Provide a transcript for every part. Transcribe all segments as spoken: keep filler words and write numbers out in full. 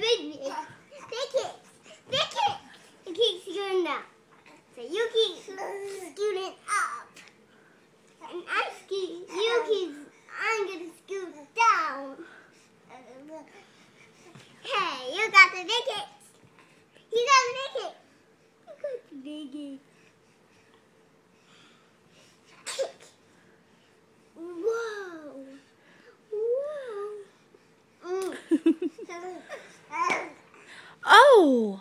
goodness. They keep, they keep, they keep scooting down. So you keep scooting up. And I scoot, you keep, I'm going to scoot down. Hey, you got the tickets. You got the tickets. You got the tickets. Whoa. Whoa. Mm. Oh.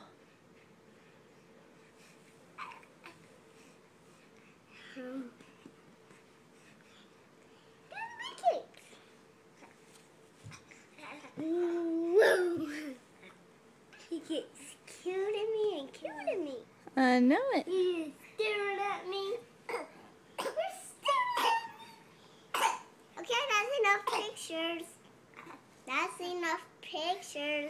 Whoa. He keeps killing me and killing me. I know it. He's staring at me. You're staring at me. Okay, that's enough pictures. That's enough pictures.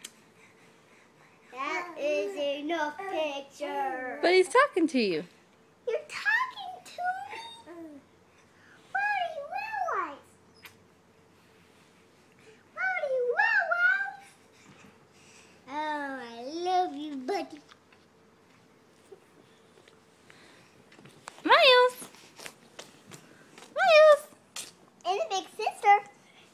That is enough pictures. But he's talking to you. You're talking to me? What are you realize? What are you realize? Oh, I love you, buddy. Miles. Miles. And a big sister.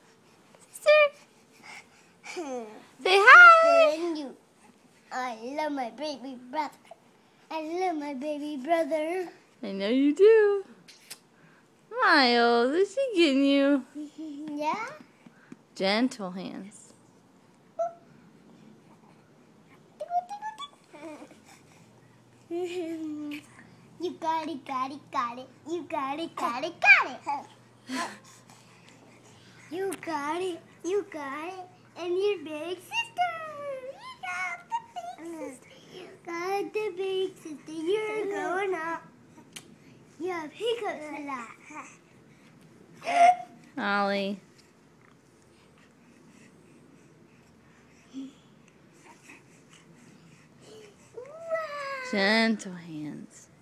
Sister. Say hi. And you. I love my baby brother. I love my baby brother. I know you do. Miles, is she getting you? Yeah? Gentle hands. You got it, got it, got it. You got it, got it, got it. You got it, you got it. And your big sister. You got the big sister. You got the big sister. You're growing up. You have hiccups a lot. Ollie. Wow. Gentle hands.